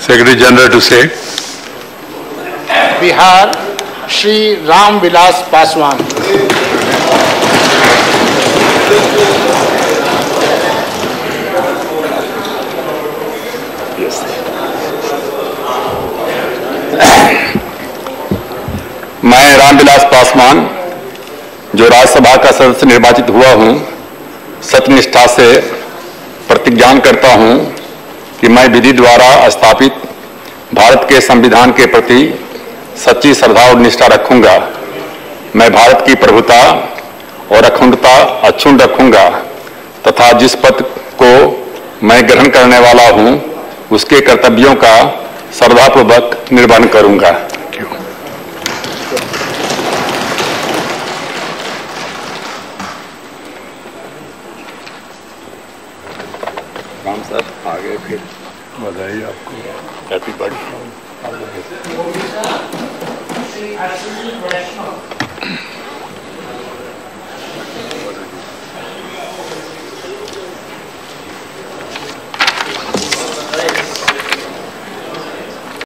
Secretary General to say. Bihar Shri Ramvilas Paswan. मैं रामविलास पासवान जो राज्यसभा का सदस्य निर्वाचित हुआ हूं, सत्यनिष्ठा से प्रतिज्ञा करता हूं कि मैं विधि द्वारा स्थापित भारत के संविधान के प्रति सच्ची श्रद्धा और निष्ठा रखूंगा। मैं भारत की प्रभुता और अखंडता अक्षुण्ण रखूंगा तथा जिस पद को मैं ग्रहण करने वाला हूं उसके कर्तव्यों का श्रद्धापूर्वक निर्वहन करूंगा। राम सर आगे फिर बधाई आपको। Happy birthday.